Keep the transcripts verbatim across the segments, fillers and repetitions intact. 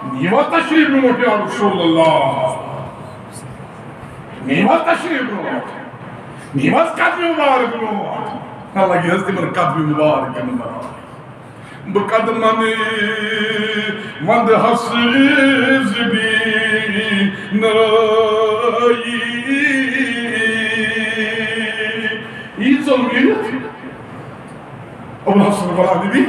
نیوا تشریف نموت یا رسول اللہ نیوا تشریف نموت نیواز قدم مبارک نموت اللہ یہ ہستی من قدم مبارک نموت بقدمان وند حسز بھی نرائی یہ ضروریت ابو الحسن غلانی بھی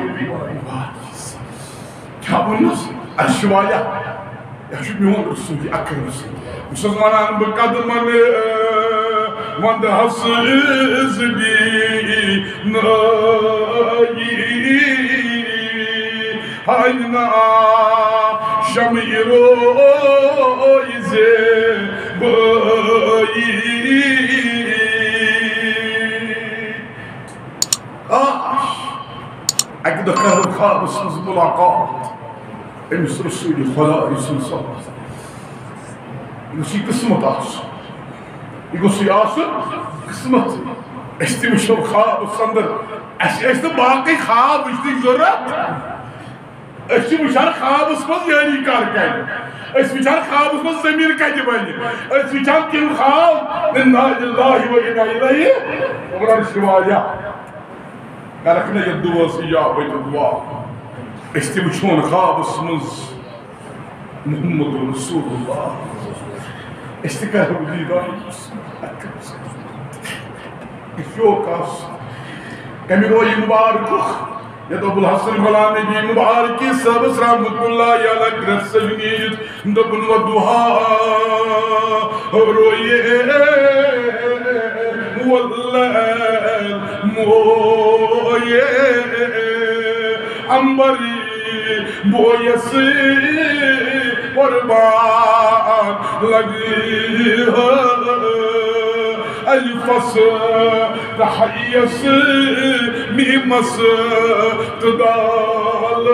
کیا بولنس الشوایا يحشد ميون رسولي أكرم رسولي مسلمان بقدمان وند حسز بي نرائی هاينا شميرو يزي باي آش أكد خير الخابس من ملاقات امس رسولي خدا يسن صلى الله عليه وسلم يقول قسمت آس يقول سياسة قسمت اشتي مشو خواب الصندر اشتي باقي خواب اشتي ضرورت اشتي مشار خواب اسمز يعني كار كاين اشتي مشار خواب اسمز زمين كاين باني اشتي مشار كم خواب لله لله وإنا إليه وقرار الشوايا قالكنا يدوا سيا بيت الدواء اشتي مشون خواب اسمز محمد رسول الله اشتي كهرب لي دايس الشوكاس كم يقول مبارك يد ابو الحسن غلاني بي مبارك سبس رحمة الله يا لك رفس جنيد دبن ودوها رويه والله مويه عمبري بويسي قربان لقيها الفص تحيس ميمس تدال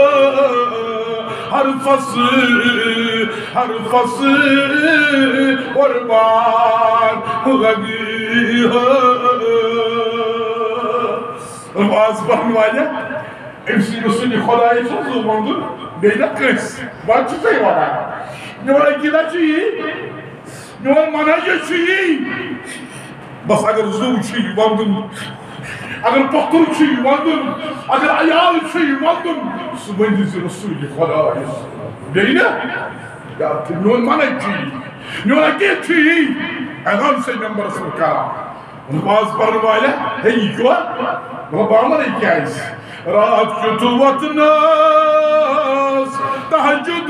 الفص الفص قربان لقيها الواز بحنوايا امسی رسولی خدای چه زوباندو بیده کس باید چه سایی وادا نوال گیده چیی نوال مناجه چیی بس اگر زو چیی واندن اگر پختر چیی واندن اگر عیال چیی واندن سبندیز رسولی خدای بیده یا نوال مناجه چیی نوال گیده چیی اغام سی نمبر رسول کارا نواز برنواله هی کوا ربامن ایکیایز رات شتوت ناس تحجد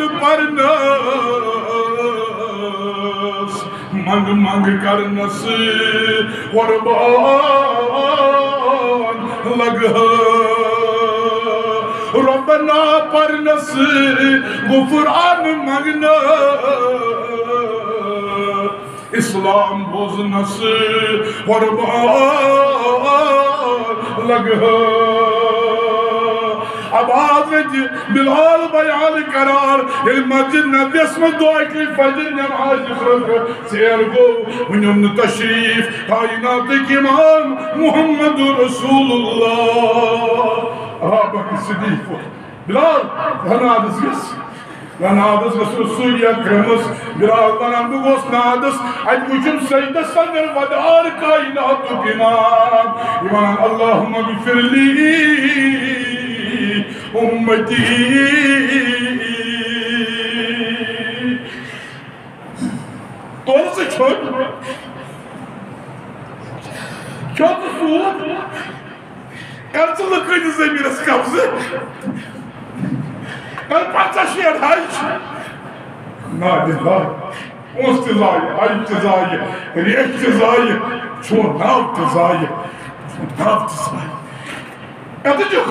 پرناس منگ منگ کرنس قربان لگا ربنا پرنس غفران مگنا اسلام بوزنس قربان لگا اباد وجه بلال بیان قرار المسجد نبی اسم دعائی کے فجر نماز خرد سیر گو ونم تشریف کائنات کے امام محمد رسول اللہ رابق صدیق بلال ہنادس گس نادس گس رسول اکرمس بلال بنام بگوس نادس اج وچم سجدہ صدر ودار کائنات کے امام ایمان اللہم اغفر لی امتی طول سے چھوڑ چھوڑ تو سود کرچہ لکھنی زمین اس قبضے کر پانچہ شیئر حج نا دلائی اس تزائی حج تزائی ریخ تزائی چھوڑ ناو تزائی ناو تزائی کہتے جو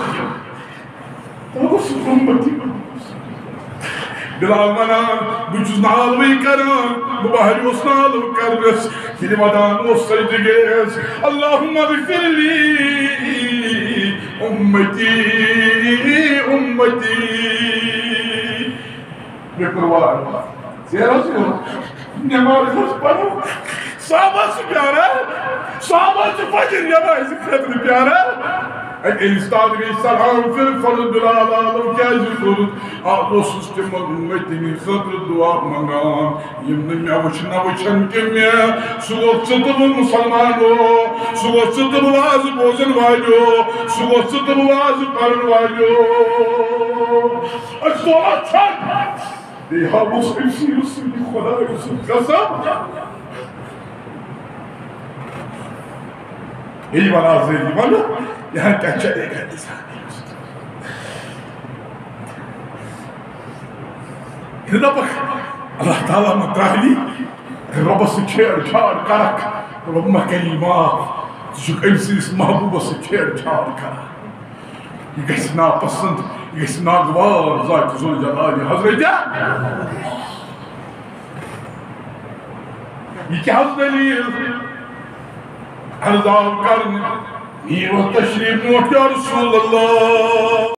بلال منان بچوز نالوی کران بباہری اس نالو کرنس کلی مدان اس سجد گیس اللہم اغفر لی امتی امتی بکروار زیرہ سے نماز اس پڑھو صحابہ سے پیارا صحابہ سے فجر نماز خطر پیارا الأستاذ السلام في الفرد العالم كاز الخلد أقص استمر أمتني خضر الدعاء منغان يمنع وشنا وشن كمية سوق ستر المسلمانو سوق ستر واز بوزن واجو سوق ستر واز قرن واجو الصلاة شان يا مسلم سير سير خدا يوسف قسم إيه ولا زين ولا يعني كأشياء كذا هذا بق الله تعالى متعالي رب سكير شار كارك رب ما كلمات شو إنسيس محبوب سكير شار كارك يجسنا بسند يجسنا غوار زايد زول جلالي حضرتي يكي حضرتي هذا القرن هي والتشريف موت يا رسول الله